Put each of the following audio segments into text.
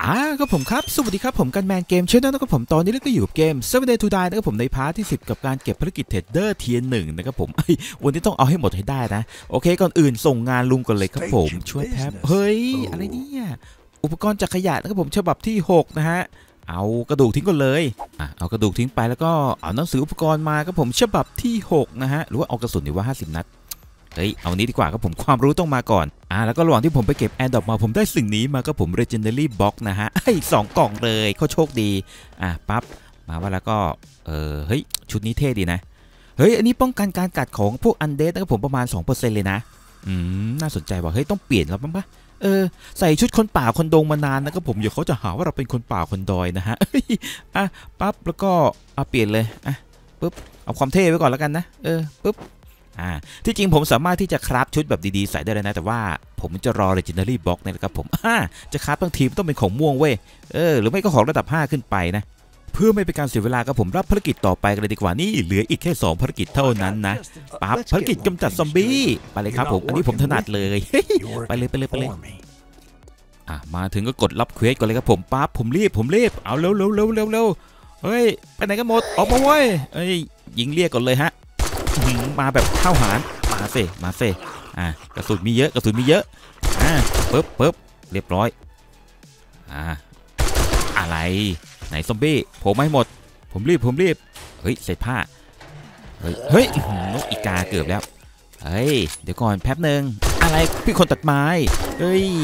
ครับผมครับสวัสดีครับผมกันแมนเกมชแนลนะครับผมตอนนี้เราก็อยู่กับเกม 7 Days to Die นะครับผมในพาร์ทที่10กับการเก็บภารกิจเทรดเดอร์เทียร์1นะครับผมวันนี้ต้องเอาให้หมดให้ได้นะโอเคก่อนอื่นส่งงานลุงก่อนเลยครับผมช่วยแพ็บเฮ้ยอะไรเนี่ยอุปกรณ์จากขยะนะครับผมฉบับที่6นะฮะเอากระดูกทิ้งก่อนเลยเอากระดูกทิ้งไปแล้วก็เอาหนังสืออุปกรณ์มาครับผมฉบับที่6นะฮะหรือว่าเอากระสุนหรือว่า50 นัดเฮ้ยเอานี้ดีกว่าครับผมความรู้ต้องมาก่อนแล้วก็ระหว่างที่ผมไปเก็บแอนดรอปมาผมได้สิ่งนี้มาก็ผม Legendary Box นะฮะ2 กล่องเลยเขาโชคดีปั๊บมาว่าแล้วก็เฮ้ยชุดนี้เท่ดีนะเฮ้ยอันนี้ป้องกันการกัดของพวกอันเดดนะครับผมประมาณ 2% เลยนะน่าสนใจว่ะเฮ้ยต้องเปลี่ยนแล้วมั้งปะใส่ชุดคนป่าคนดงมานานนะครับผมเดี๋ยวเขาจะหาว่าเราเป็นคนป่าคนดอยนะฮะปั๊บแล้วก็เปลี่ยนเลยปุ๊บเอาความเท่ไว้ก่อนแล้วกันนะปุ๊บที่จริงผมสามารถที่จะคราฟชุดแบบดีๆใส่ได้เลยนะแต่ว่าผมจะรอ Legendary Box เนี่ยนะครับผมจะคราฟบางทีต้องเป็นของม่วงเว้ยหรือไม่ก็ของระดับ5ขึ้นไปนะเพื่อไม่เป็นการเสียเวลาครับผมรับภารกิจต่อไปกันเลยดีกว่านี่เหลืออีกแค่2ภารกิจเท่านั้นนะปั๊บภารกิจกำจัดซอมบี้ไปเลยครับผมอันนี้ผมถนัดเลยไปเลยมาถึงก็กดรับเควสก่อนเลยครับผมปั๊บผมรีบเอาเร็วเฮ้ยไปไหนกันหมดออกมาเว้ยยิงเรียกก่อนเลยฮะมาแบบเข้าหารมาเซ่กระสุนมีเยอะปึ๊บเรียบร้อยอะไรไหนซอมบี้ผมไม่หมดผมรีบเฮ้ยเสร็จผ้าเฮ้ยนกอีกาเกือบแล้วเฮ้ยเดี๋ยวก่อนแป๊บนึงอะไรพี่คนตัดไม้เฮ้ย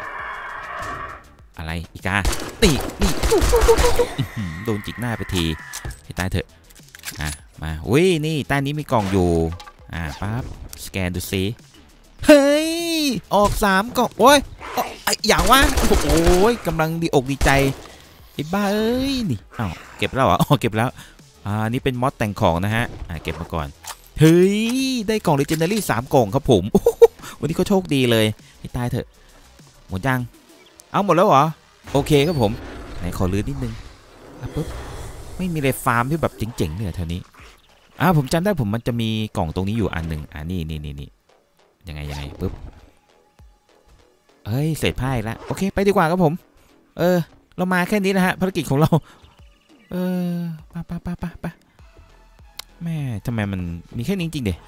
อะไรอีกานี่โดนจิกหน้าไปทีให้ตายเถอะมาอุ้ยนี่ใต้นี้มีกล่องอยู่ปั๊บสแกนดูซิเฮ้ยออก3กล่องโอ้ยอย่างว่าโอ้ยกำลังดีอกดีใจไอ้บ้าเอ้ยนี่เก็บแล้วเหรอเก็บแล้วนี่เป็นมอดแต่งของนะฮะเก็บมาก่อนเฮ้ยได้กล่อง Legendary 3 กล่องครับผมวันนี้ก็โชคดีเลยให้ตายเถอะหมดยังเอาหมดแล้วเหรอโอเคครับผมไหนขอลื้อนิดนึงปุ๊บไม่มีเลยฟาร์มที่แบบเจ๋งๆเลยแถวนี้ผมจำได้ผมมันจะมีกล่องตรงนี้อยู่อันหนึ่งนี่ยังไงปุ๊บเฮ้ยเสร็จไพ่แล้วโอเคไปดีกว่าครับผมเรามาแค่นี้นะฮะภารกิจของเราไปแม่ทำไมมันมีแค่นี้จริงเด็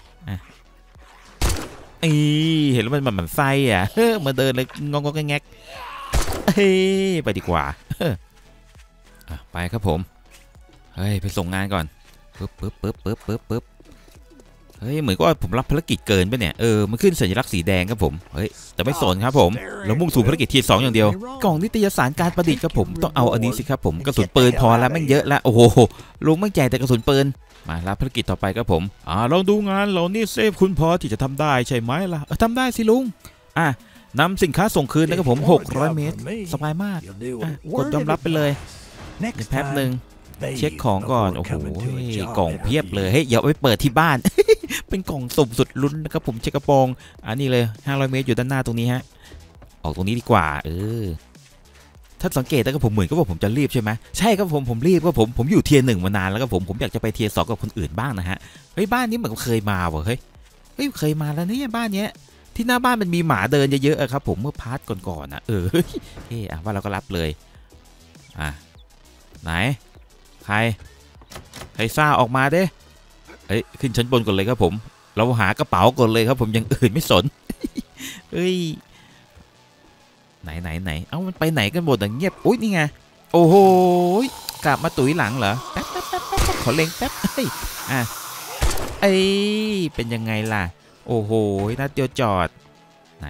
เห็นแล้วมันไส้มาเดินเลยงงแงกไปดีกว่าไปครับผมเฮ้ยไปส่งงานก่อนปึ๊บเฮ้ยเหมือนก็ผมรับภารกิจเกินไปเนี่ยมันขึ้นสัญลักษณ์สีแดงครับผมเฮ้ยจะไม่สนครับผมเรามุ่งสู่ภารกิจที่2อย่างเดียวกล่องนิตยสารการประดิษฐ์ครับผมต้องเอาอันนี้สิครับผมกระสุนปืนพอแล้วแม่งเยอะแล้วโอ้โหลุงไม่แจกแต่กระสุนปืนมารับภารกิจต่อไปครับผมลองดูงานเรานี่เซฟคุณพอที่จะทำได้ใช่ไหมล่ะทำได้สิลุงนำสินค้าส่งคืนนะครับผม600 เมตรสบายมากกดยอมรับไปเลยแป๊บนึงเช็คของก่อนโอ้โหกล่องเพียบเลยเฮ้ยอย่าไปเปิดที่บ้าน เป็นกล่องสุ่มสุดลุ้นนะครับผมเช็คกระโปรงนี่เลย500 เมตรอยู่ด้านหน้าตรงนี้ฮะออกตรงนี้ดีกว่าถ้าสังเกตนะครับผมเหมือนกับว่าผมจะรีบใช่ไหมใช่ครับผมรีบก็ผมอยู่เทียร์ 1มานานแล้วครับผมอยากจะไปเทียร์ 2กับคนอื่นบ้างนะฮะเฮ้ยบ้านนี้เหมือนเคยมาว่ะเฮ้ยเคยมาแล้วเนี่ยบ้านเนี้ยที่หน้าบ้านมันมีหมาเดินเยอะๆครับผมเมื่อพาร์ทก่อนๆนะว่าเราก็รับเลยไหนใครซ่าออกมาเด้ขึ้นชั้นบนก่อนเลยครับผมเราหากระเป๋าก่อนเลยครับผมอย่างอื่นไม่สนไหนมันไปไหนกันหมดอย่างเงียบอุ้ยนี่ไงโอ้โหกลับมาตุ๋ยหลังเหรอแป๊บขอเล็งแป๊บเป็นยังไงล่ะโอ้โหนัดเดียวจอดไหน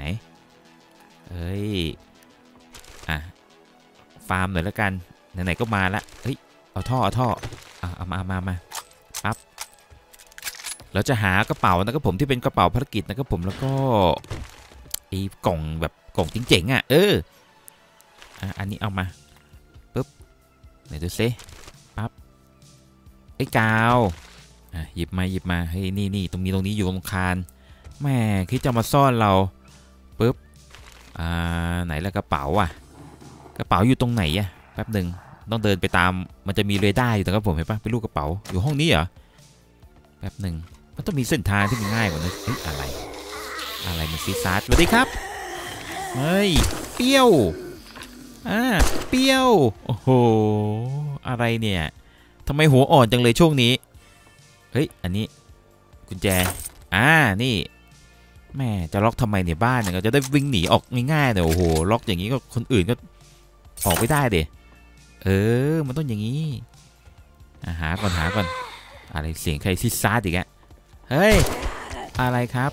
ฟาร์มหน่อยแล้วกันไหนๆก็มาละเอาท่อเอามาปั๊บเราจะหากระเป๋านะครับผมที่เป็นกระเป๋าภารกิจนะครับผมแล้วก็กล่องแบบกล่องเจ๋งอันนี้เอามาปุ๊บไหนดูซิปั๊บกาวหยิบมาเฮ้ยนี่ตรงนี้อยู่ตรงคานแม่คิดจะมาซ่อนเราปุ๊บไหนละกระเป๋ากระเป๋าอยู่ตรงไหนแป๊บหนึ่งต้องเดินไปตามมันจะมีเรดาร์อยู่นะครับผมเห็นปะเป็นลูกกระเป๋าอยู่ห้องนี้เหรอแป๊บหนึ่งมันต้องมีเส้นทางที่มันง่ายกว่านี้อะไรมันซีซาร์สวัสดีครับเฮ้ยเปรี้ยวเปรี้ยวโอ้โหอะไรเนี่ยทำไมหัวอ่อนจังเลยช่วงนี้เฮ้ยอันนี้กุญแจนี่แม่จะล็อกทำไมเนี่ยบ้านเนี่ยจะได้วิ่งหนีออกง่ายๆเนี่ยโอ้โหล็อกอย่างนี้ก็คนอื่นก็ออกไม่ได้เดมันต้องอย่างนี้หาก่อนอะไรเสียงใครซิซาดอีกอะเฮ้ยอะไรครับ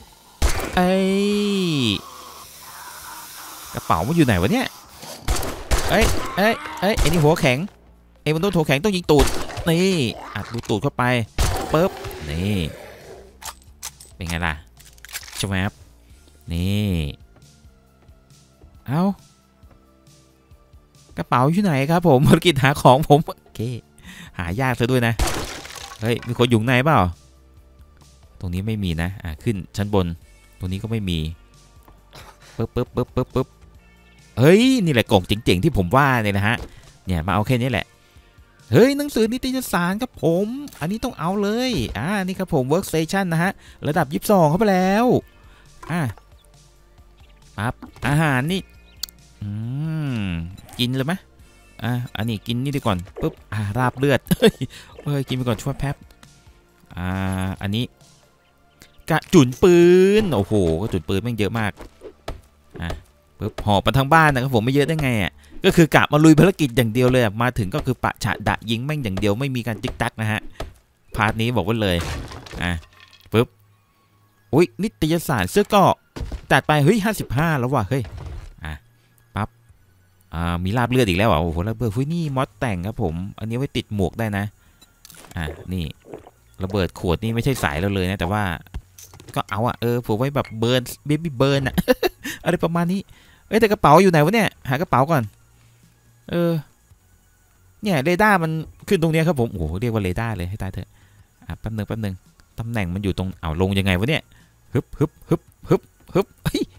กระเป๋ามันอยู่ไหนวะเนี่ยไอ้นี่หัวแข็งมันต้องหัวแข็งต้องยิงตูดนี่อัดดูตูดเข้าไปปึ๊บนี่เป็นไงล่ะใช่ไหมครับนี่กระเป๋าอยู่ไหนครับผมภารกิจหาของผมโอเคหายากซะด้วยนะเฮ้ยมีคนอยู่ไหนเปล่าตรงนี้ไม่มีนะขึ้นชั้นบนตรงนี้ก็ไม่มีปึ๊บเฮ้ยนี่แหละกล่องเจ๋งๆที่ผมว่าเนี่ยนะฮะเนี่ยมาเอาแค่นี้แหละเฮ้ยหนังสือนิตยสารครับผมอันนี้ต้องเอาเลยนี่ครับผม workstation นะฮะระดับ22เข้าไปแล้วปั๊บอาหารนี่กินเลยไหมอันนี้กินนี่ดีก่อนปุ๊บราบเลือดเฮ้ยกินไปก่อนช่วยแป๊บอันนี้กระจุนปืนโอ้โหกระจุนปืนแม่งเยอะมากปุ๊บหอบมาทั้งบ้านนะครับผมไม่เยอะได้ไงก็คือกะมาลุยภารกิจอย่างเดียวเลยมาถึงก็คือปะฉะดะยิงแม่งอย่างเดียวไม่มีการติ๊กตักนะฮะพาร์ทนี้บอกไว้เลยปุ๊บอุ้ยนิตยสารเสื้อเกราะตัดไปเฮ้ย55แล้วว่ะเฮ้ยปั๊บมีลาบเลือดอีกแล้วโอ้โหลาบเลือดนี่มอสแต่งครับผมอันนี้ไว้ติดหมวกได้นะนี่ระเบิดขวดนี่ไม่ใช่สายเราเลยนะแต่ว่าก็เอาผมไว้แบบเบิร์นเบบี้เบิร์นอะไรประมาณนี้แต่กระเป๋าอยู่ไหนวะเนี่ยหากระเป๋าก่อนเนี่ยเรดาร์มันขึ้นตรงนี้ครับผมโอ้โหเรียกว่าเรดาร์เลยให้ตายเถอะแป๊บนึงตำแหน่งมันอยู่ตรงลงยังไงวะเนี่ยฮึบเฮ้ย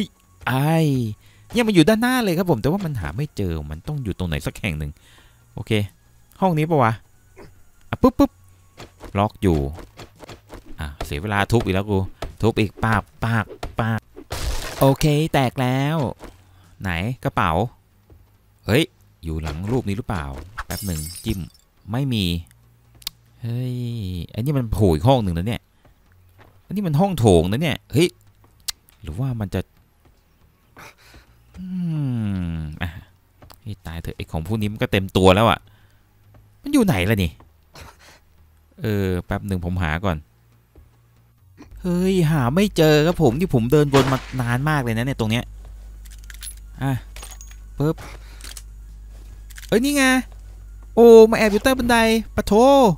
เนี่ยมันอยู่ด้านหน้าเลยครับผมแต่ว่ามันหาไม่เจอมันต้องอยู่ตรงไหนสักแห่งหนึ่งโอเคห้องนี้ปะวะปุ๊บล็อกอยู่เสียเวลาทุบอีกแล้วกูทุบอีกปากโอเคแตกแล้วไหนกระเป๋าเฮ้ยอยู่หลังรูปนี้หรือเปล่าแป๊บหนึ่งจิ้มไม่มีเฮ้ยอันนี้มันโผล่อีกห้องหนึ่งนะเนี่ยอันนี้มันห้องโถงนะเนี่ยเฮ้ยหรือว่ามันจะให้ตายเถอะไอของพวกนี้มันก็เต็มตัวแล้วมันอยู่ไหนล่ะนี่แป๊บหนึ่งผมหาก่อนเฮ้ยหาไม่เจอครับผมที่ผมเดินวนมานานมากเลยนะเนี่ยตรงเนี้ยปึ๊บนี่ไงโอ้มาแอบอยู่ใต้บันไดปะโถ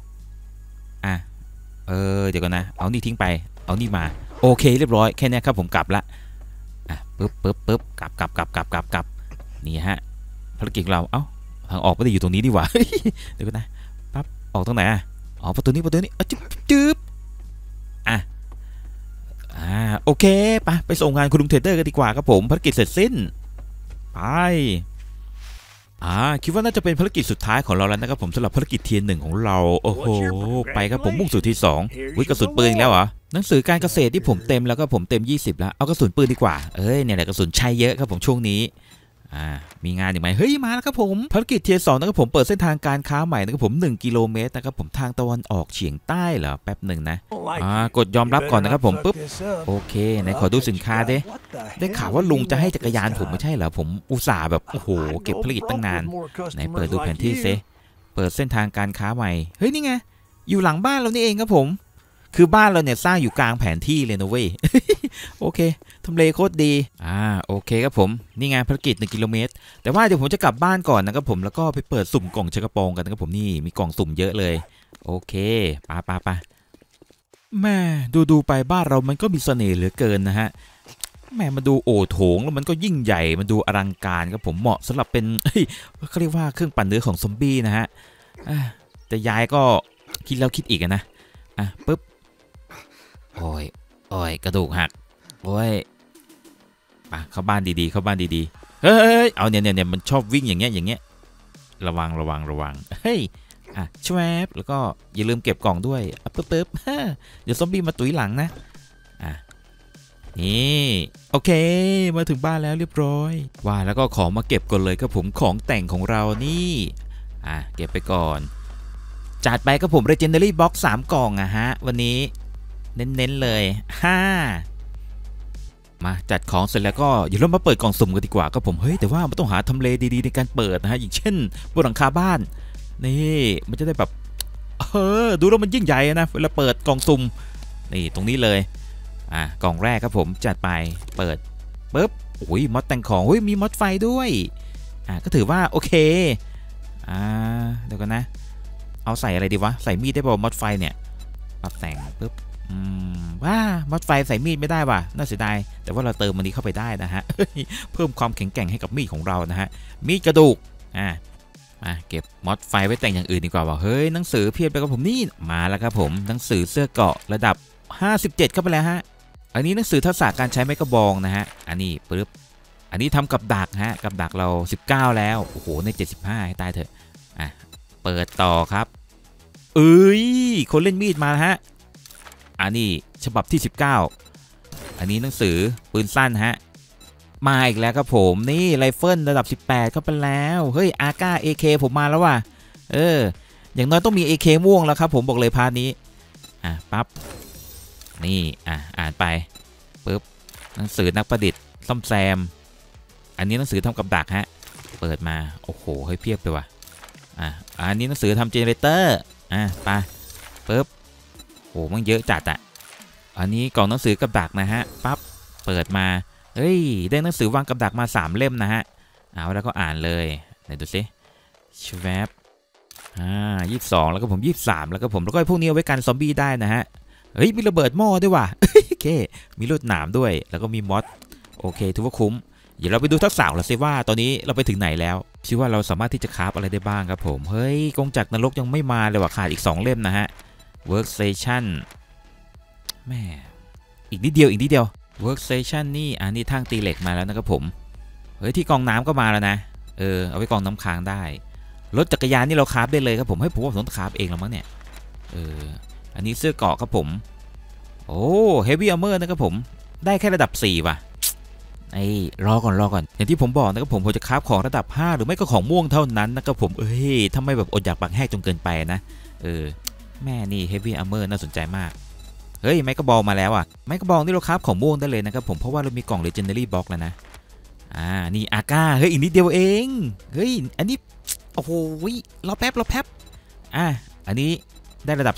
เดี๋ยวก่อนนะเอานี่ทิ้งไปเอานี่มาโอเคเรียบร้อยแค่นี้ครับผมกลับละปึ๊บกลับนี่ฮะภารกิจเราทางออกไม่ได้อยู่ตรงนี้ดีกว่าเดี๋ยวก่อนนะปั๊บออกตรงไหนประตูนี้จึ๊บโอเคไปส่งงานคุณลุงเทรดเดอร์กันดีกว่าครับผมภารกิจเสร็จสิ้นไปคิดว่าน่าจะเป็นภารกิจสุดท้ายของเราแล้วนะครับผมสำหรับภารกิจเทียน 1ของเราโอ้โหไปครับผมมุ่งสู่ที่2วิกระสุนปืนแล้วเหรอหนังสือการเกษตรที่ผมเต็มแล้วก็ผมเต็ม20แล้วเอากระสุนปืนดีกว่าเนี่ยแหละกระสุนใช้เยอะครับผมช่วงนี้มีงานอีกไหมเฮ้ยมาแล้วครับผมภารกิจเทียร์ 2นะครับผมเปิดเส้นทางการค้าใหม่นะครับผม1 กิโลเมตรนะครับผมทางตะวันออกเฉียงใต้เหรอแป๊บหนึ่งนะกดยอมรับก่อนนะครับผมปุ๊บโอเคไหนขอดูสินค้าได้ข่าวว่าลุงจะให้จักรยานผมไม่ใช่เหรอผมอุตส่าห์แบบโอ้โหเก็บภารกิจตั้งนานไหนเปิดดูแผนที่เซเปิดเส้นทางการค้าใหม่เฮ้ยนี่ไงอยู่หลังบ้านเรานี่เองครับผมคือบ้านเราเนี่ยสร้างอยู่กลางแผนที่เลยนะเว้ย โอเคทำเลโคตรดีโอเคครับผมนี่ไงภารกิจ1 กิโลเมตรแต่ว่าเดี๋ยวผมจะกลับบ้านก่อนนะครับผมแล้วก็ไปเปิดสุ่มกล่องชักกระโปรงกันนะครับผมนี่มีกล่องสุ่มเยอะเลยโอเคไปแม่ดูไปบ้านเรามันก็มีเสน่ห์เหลือเกินนะฮะแม่มาดูโอโถงแล้วมันก็ยิ่งใหญ่มันดูอลังการครับผมเหมาะสำหรับเป็นเขาเรียกว่าเครื่องปั่นเนื้อของซอมบี้นะฮะแต่ยายก็คิดแล้วคิดอีกนะปึ๊บโอ้ยกระดูกหักโอ้ยเข้าบ้านดีๆเฮ้ยเอาเนี่ยมันชอบวิ่งอย่างเงี้ยระวังเฮ้ยชวบแล้วก็อย่าลืมเก็บกล่องด้วยปึ๊บเดี๋ยวซอมบี้มาตุ๋ยหลังนะนี่โอเคมาถึงบ้านแล้วเรียบร้อยว่าแล้วก็ของมาเก็บก่อนเลยครับผมของแต่งของเรานี่เก็บไปก่อนจัดไปครับผม Legendary Box 3 กล่องฮะวันนี้เน้นๆเลยมาจัดของเสร็จแล้วก็อย่าลืมมาเปิดกล่องสุ่มกันดีกว่าครับผมเฮ้ยแต่ว่ามันต้องหาทำเลดีๆในการเปิดนะฮะอย่างเช่นบนหลังคาบ้านนี่มันจะได้แบบดูแล้วมันยิ่งใหญ่นะเวลาเปิดกล่องสุ่มนี่ตรงนี้เลยกล่องแรกครับผมจัดไปเปิดปุ๊บโอ้ยมอดแต่งของมีมอดไฟด้วยก็ถือว่าโอเคเดี๋ยวกันนะเอาใส่อะไรดีวะใส่มีดได้ป่าวมอดไฟเนี่ยปรับแต่งปุ๊บมอดไฟใส่มีดไม่ได้ว่ะน่าเสียดายแต่ว่าเราเติมมันนี้เข้าไปได้นะฮะ เพิ่มความแข็งแกร่งให้กับมีดของเรานะฮะมีดกระดูกเก็บมอดไฟไว้แต่งอย่างอื่นดีกว่าเฮ้ยหนังสือเพียบไปกับผมนี่มาแล้วครับผมหนังสือเสื้อเกราะระดับ57เข้าไปแล้วฮะอันนี้หนังสือทักษะการใช้ไม้กระบองนะฮะอันนี้ปึ๊บอันนี้ทำกับดักฮะกับดักเรา19แล้วโอ้โหใน75ให้ตายเถอะเปิดต่อครับคนเล่นมีดมาฮะอันนี้ฉบับที่19อันนี้หนังสือปืนสั้นฮะมาอีกแล้วครับผมนี่ไรเฟิลระดับ18เข้าไปแล้วเฮ้ยอาก้า AK ผมมาแล้วว่ะอย่างน้อยต้องมี AK ม่วงแล้วครับผมบอกเลยพาร์ทนี้ปั๊บนี่อ่านไปปึ๊บหนังสือนักประดิษฐ์ซ่อมแซมอันนี้หนังสือทำกับดักฮะเปิดมาโอ้โหเฮ้ยเพียบเลยว่ะอันนี้หนังสือทำเจเนเรเตอร์ไปปึ๊บโอ้มันเยอะจัดอันนี้กล่องหนังสือกับดักนะฮะปั๊บเปิดมาเฮ้ยได้หนังสือวางกับดักมา3 เล่มนะฮะเอาแล้วก็อ่านเลยไหนดูสิชแวบ22แล้วก็ผม23แล้วก็ผมแล้วก็พวกนี้เอาไว้กันซอมบี้ได้นะฮะเฮ้ยมีระเบิดหม้อด้วยว่ะโอเคมีลวดหนามด้วยแล้วก็มีมอสโอเคถือว่าคุ้มเดี๋ยวเราไปดูทักษะเราสิว่าตอนนี้เราไปถึงไหนแล้วคิดว่าเราสามารถที่จะคราฟอะไรได้บ้างครับผมเฮ้ยกงจักรนรกยังไม่มาเลยว่ะขาดอีก2 เล่มนะฮะ Workstation แม่อีกนิดเดียวWorkstation นี่อันนี้ทางตีเหล็กมาแล้วนะครับผมเฮ้ยที่กองน้ำก็มาแล้วนะเอาไว้กองน้ำค้างได้รถจักรยานนี่เราคราฟได้เลยครับผมให้ผมว่าผมต้องคราฟเองแล้วมั้งเนี่ยอันนี้เสื้อเกราะครับผมโอ้ Heavy Armor นะครับผมได้แค่ระดับ4ว่ะรอก่อนอย่างที่ผมบอกนะครับผมจะคราฟของระดับ5หรือไม่ก็ของม่วงเท่านั้นนะครับผมทำไมแบบอดอยากปากแห้งจนเกินไปนะแม่นี่ Heavy Armor น่าสนใจมากเฮ้ยไม้กระบอกมาแล้วไม้กระบอกนี่เราคราฟของม่วงได้เลยนะครับผมเพราะว่าเรามีกล่อง Legendary Box แล้วนะนี่อาก้าเฮ้ยอีกนิดเดียวเองเฮ้ยอันนี้โอ้โหรอแป๊บอันนี้ได้ระดับ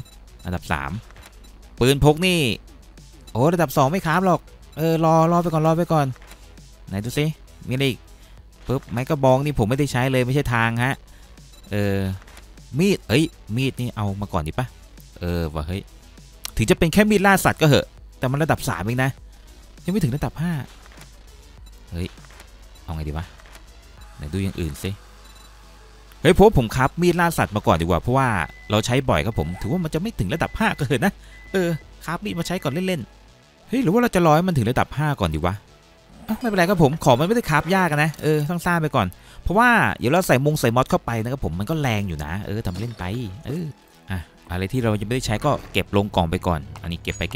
3ปืนพกนี่โอ้ระดับ2ไม่คราฟหรอกรอไปก่อนไหนดูสิมีอะไรอีกปึ๊บไม้กระบองนี่ผมไม่ได้ใช้เลยไม่ใช่ทางฮะมีดมีดนี่เอามาก่อนดิปะว่ะเฮ้ยถึงจะเป็นแค่มีดล่าสัตว์ก็เหอะแต่มันระดับ3เองนะยังไม่ถึงระดับ5เฮ้ยเอาไงดีวะไหนดูอย่างอื่นสิเฮ้ยผมครับมีดล่าสัตว์มาก่อนดีกว่าเพราะว่าเราใช้บ่อยครับผมถือว่ามันจะไม่ถึงระดับ5ก็เหอะนะครับมีดมาใช้ก่อนเล่นๆเฮ้ยหรือว่าเราจะรอให้มันถึงระดับ5ก่อนดีวะไม่เป็นไรครับผมของมันไม่ได้คราฟยากนะต้องสร้างไปก่อนเพราะว่าเดี๋ยวเราใส่มอดเข้าไปนะครับผมมันก็แรงอยู่นะทำเล่นไปอะไรที่เรายังไม่ได้ใช้ก็เก็บลงกล่องไปก่อนอันนี้เก็บไป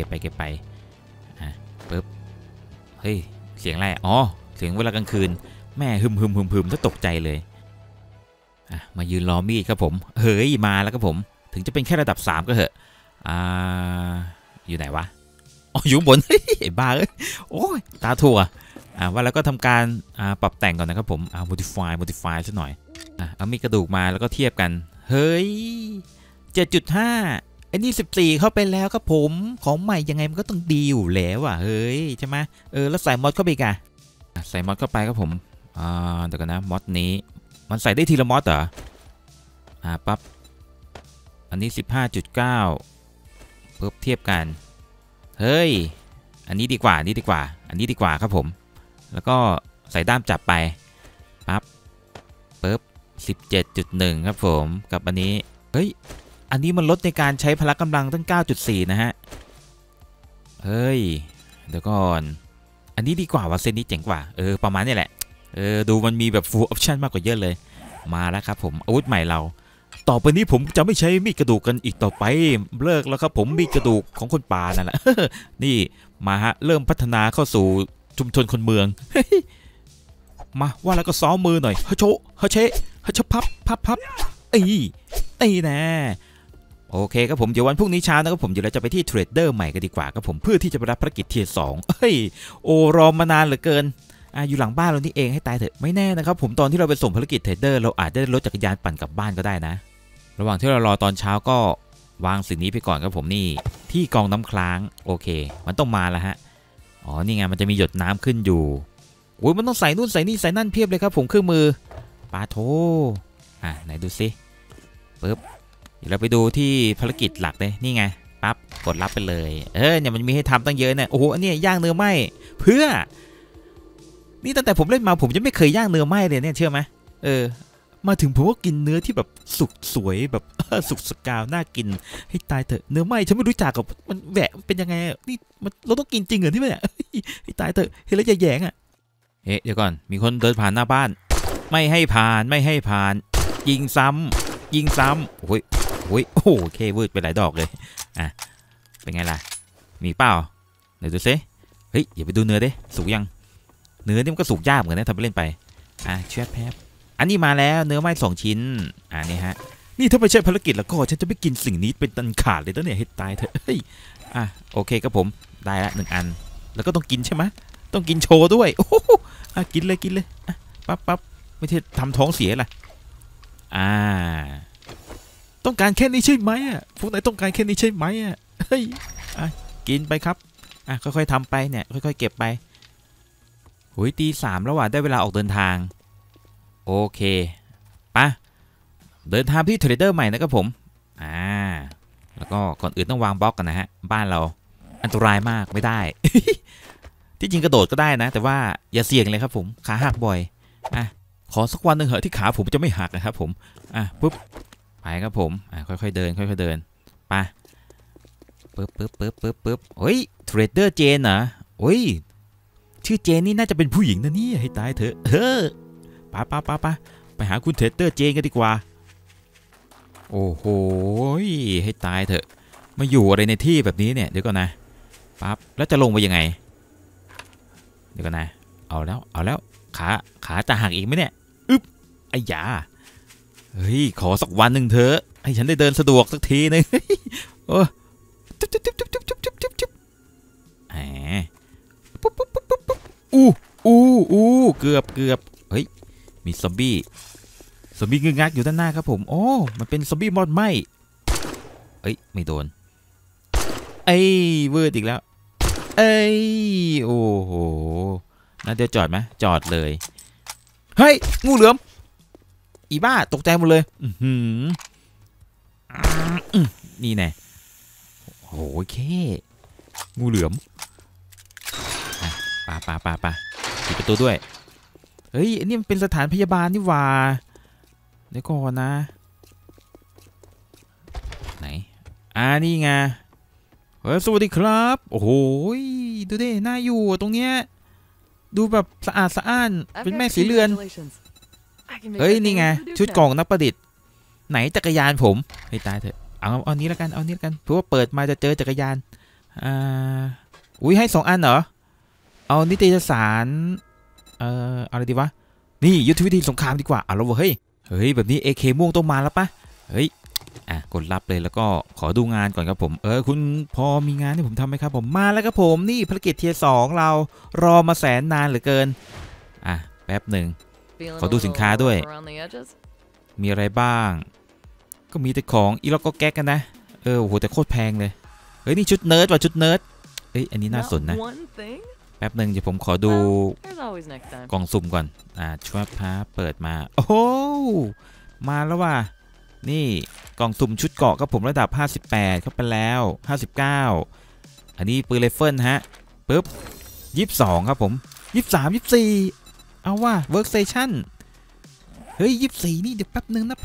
ปึ๊บเฮ้ยเสียงอะไรเสียงเวลากลางคืนแม่ฮึมถ้าตกใจเลยมายืนรอมีดครับผมเฮ้ยมาแล้วครับผมถึงจะเป็นแค่ระดับ3ก็เหอะอยู่ไหนวะอยู่บน ไอ้บ้าโอ้ยตาถั่วว่าแล้วก็ทำการปรับแต่งก่อนนะครับผมmodify ซะหน่อยเอามีกระดูกมาแล้วก็เทียบกันเฮ้ย 7.5 ไอ้นี่14เข้าไปแล้วครับผมของใหม่ยังไงมันก็ต้องดีอยู่แล้วเฮ้ยใช่ไหมแล้วใส่มอดเข้าไปกันใส่มอดเข้าไปครับผมเดี๋ยวกันนะมอดนี้มันใส่ได้ทีละมอดเหรอปั๊บอันนี้ 15.9 ปึ๊บเทียบกันเฮ้ยอันนี้ดีกว่าครับผมแล้วก็ใส่ด้ามจับไปปั๊บปึ๊บ 17.1 ครับผมกับอันนี้เฮ้ยอันนี้มันลดในการใช้พละกำลังตั้ง 9.4 นะฮะเฮ้ยเดี๋ยวก่อนอันนี้ดีกว่าว่าเซนนี้เจ๋งกว่าประมาณนี้แหละดูมันมีแบบ full option มากกว่าเยอะเลยมาแล้วครับผมอาวุธใหม่เราต่อไปนี้ผมจะไม่ใช้มีดกระดูกกันอีกต่อไปเลิกแล้วครับผมมีดกระดูกของคนป่านั่นแหละ นี่มาฮะเริ่มพัฒนาเข้าสู่ชุมชนคนเมือง มาว่าแล้วก็ซ้อมมือหน่อยฮะโชฮะเชฮะชพับพับไอ้แน่โอเคครับผมเดี๋ยววันพรุ่งนี้เช้านะครับผมเดี๋ยวเราจะไปที่เทรดเดอร์ใหม่กันดีกว่าครับผมเพื่อที่จะไปรับภารกิจเทียร์2เฮ้ยโอ้รอมานานเหลือเกินอยู่หลังบ้านเรานี่เองให้ตายเถอะไม่แน่นะครับผมตอนที่เราไปส่งภารกิจเทรดเดอร์เราอาจจะได้รถจักรยานปั่นกลับบ้านก็ได้นะระหว่างที่เรารอตอนเช้าก็วางสิ่งนี้ไปก่อนครับผมนี่ที่กองน้ำค้างโอเคมันต้องมาแล้วฮะอ๋อนี่ไงมันจะมีหยดน้ำขึ้นอยู่โอ้ยมันต้องใส่นู่นใส่นี่ใส่นั่นเพียบเลยครับผมเครื่องมือปาโถไหนดูซิปึ๊บเดี๋ยวเราไปดูที่ภารกิจหลักเลยนี่ไงปั๊บกดรับไปเลยเนี่ยมันมีให้ทำตั้งเยอะเนี่ยโอ้โหอันนี้ย่างเนื้อไหมเพื่อนี่ตั้งแต่ผมเล่นมาผมจะไม่เคยย่างเนื้อไหมเลยเนี่ยเชื่อไหมมาถึงผมก็กินเนื้อที่แบบสุกสวยแบบสุกสกาวน่ากินให้ตายเถอะเนื้อไหมฉันไม่รู้จักกับมันแหวะเป็นยังไงนี่มันเราต้องกินจริงเหรอที่เนี่ยให้ตายเถอะเห็นแล้วแย่งเดี๋ยวก่อนมีคนเดินผ่านหน้าบ้านไม่ให้ผ่านยิงซ้ำโอ้ยโอ้โหเควืดไปหลายดอกเลยเป็นไงล่ะมีเปล่าเดี๋ยวดูซิเฮ้ยอย่าไปดูเนื้อดิสุกยังเนื้อนี่มันก็สุกยากเหมือนกันนะทำไปเล่นไปเชือดแพบอันนี้มาแล้วเนื้อไหม้2 ชิ้นนี่ฮะนี่ถ้าไม่ใช่ภารกิจแล้วก็ฉันจะไม่กินสิ่งนี้เป็นตันขาดเลยตั้งเนี่ยให้ตายเถอะเฮ้ยโอเคครับผมได้ละ1 อันแล้วก็ต้องกินใช่ไหมต้องกินโชว์ด้วยโอ้โหกินเลยปั๊บไม่ใช่ทำท้องเสียล่ะต้องการแค่นี้ใช่ไหมพวกไหนต้องการแค่นี้ใช่ไหมเฮ้ยกินไปครับค่อยๆทำไปเนี่ยค่อยๆเก็บไปหุยตี 3แล้วว่ะได้เวลาออกเดินทางโอเคปะเดินทางที่เทรดเดอร์ใหม่นะครับผมแล้วก็ก่อนอื่นต้องวางบล็อกกันนะฮะบ้านเราอันตรายมากไม่ได้ ที่จริงกระโดดก็ได้นะแต่ว่าอย่าเสี่ยงเลยครับผมขาหักบ่อยขอสักวันหนึ่งเหอะที่ขาผมจะไม่หักนะครับผมปุ๊บไปครับผมค่อยๆเดินไปปึ๊บเฮ้ยเทรดเดอร์เจนเหรอโอ้ยชื่อเจนนี่น่าจะเป็นผู้หญิงนะนี่ให้ตายเถอะไปหาคุณเทรดเดอร์เจนกันดีกว่าโอ้โหให้ตายเถอะมาอยู่อะไรในที่แบบนี้เนี่ยเดี๋ยวก่อนนะปั๊บแล้วจะลงไปยังไงเดี๋ยวก่อนนะเอาแล้วขาจะหักอีกไหมเนี่ยไอ้ยาเฮ้ยขอสักวันหนึ่งเถอะให้ฉันได้เดินสะดวกสักทีนึงจุ๊บเกือบเฮ้ยมีซอมบี้งึกงักอยู่ด้านหน้าครับผมโอ้มันเป็นซอมบี้มอดไหมไม่โดนเวิร์ดอีกแล้วโอ้โหน่าจะจอดไหมจอดเลยเฮ้ยงูเหลือมอีบ้าตกใจหมดเลยนี่แน่โอ้ยงูเหลือมปาปิดประตูด้วยเฮ้ยอันนี้มันเป็นสถานพยาบาลนี่หว่าเดี๋ยวก่อนนะไหนนี่ไงสวัสดีครับโอ้โหดูดิน่าอยู่ตรงเนี้ยดูแบบสะอาดสะอ้านเป็นแม่สีเรือนเฮ้ยนี่ไงชุดกล่องนักประดิษฐ์ไหนจักรยานผมให้ตายเถอะเอานี้แล้วกันเพราะว่าเปิดมาจะเจอจักรยานอุ้ยให้2 อันเหรอเอานิตยสารอะไรดีวะนี่ยุทธวิธีสงครามดีกว่าแล้วเฮ้ยแบบนี้ AK ม่วงต้องมาแล้วปะเฮ้ยกดรับเลยแล้วก็ขอดูงานก่อนครับผมคุณพอมีงานที่ผมทำไหมครับผมมาแล้วครับผมนี่ภารกิจเทียร์ 2เรารอมาแสนนานเหลือเกินแป๊บหนึ่งขอดูสินค้าด้วยมีอะไรบ้างก็มีแต่ของอีล็อกก็แก๊กกันนะโอ้โหแต่โคตรแพงเลยเฮ้ยนี่ชุดเนิร์ดว่ะชุดเนิร์ดอันนี้น่าสนนะแป๊บหนึ่งเดี๋ยวผมขอดูกล่องสุ่มก่อนช่วยพาเปิดมาโอ้โหมาแล้วว่ะนี่กล่องสุ่มชุดเกาะครับผมระดับ58เข้าไปแล้ว59อันนี้ปืนไรเฟิลฮะปึ๊บ22ครับผม23 24เอาว่าเวิร์กสเตชันเฮ้ย24นี่เดี๋ยวแป๊บหนึ่งนะ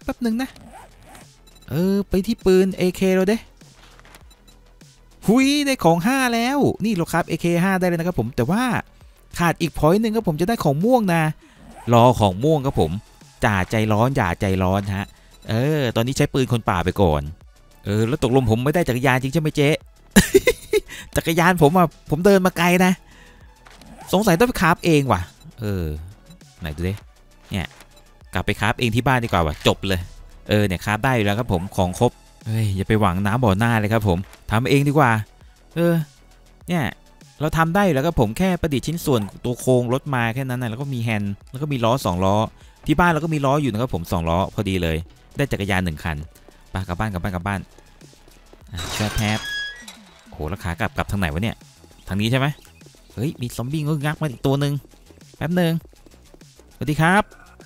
ไปที่ปืน AK เราเด้หุยได้ของ5แล้วนี่เราครับ AK 5ได้เลยนะครับผมแต่ว่าขาดอีกพอยต์นึงครับผมจะได้ของม่วงนะรอของม่วงครับผมอย่าใจร้อนฮะตอนนี้ใช้ปืนคนป่าไปก่อนแล้วตกลงผมไม่ได้จักรยานจริงใช่ไหมเจ๊ จักรยานผมเดินมาไกลนะสงสัยต้องไปคราฟเองว่ะไหนดูดิเนี่ยกลับไปคราฟเองที่บ้านดีกว่าว่ะจบเลยเนี่ยคราฟได้อยู่แล้วครับผมของครบอย่าไปหวังน้ำบ่อหน้าเลยครับผมทำเองดีกว่าเนี่ยเราทำได้อยู่แล้วครับผมแค่ประดิษฐ์ชิ้นส่วนตัวโครงรถมาแค่นั้นนะแล้วก็มีแฮนด์แล้วก็มีล้อ2ล้อที่บ้านเราก็มีล้ออยู่นะครับผม2ล้อพอดีเลยได้จักรยาน1คันไปกลับบ้านช่วยแพบโอ้โหแล้วขากลับทางไหนวะเนี่ยทางนี้ใช่ไหมเฮ้ยมีซอมบี้งึกงักมาอีกตัวหนึ่งแป๊บหนึ่งสวัสดีครับ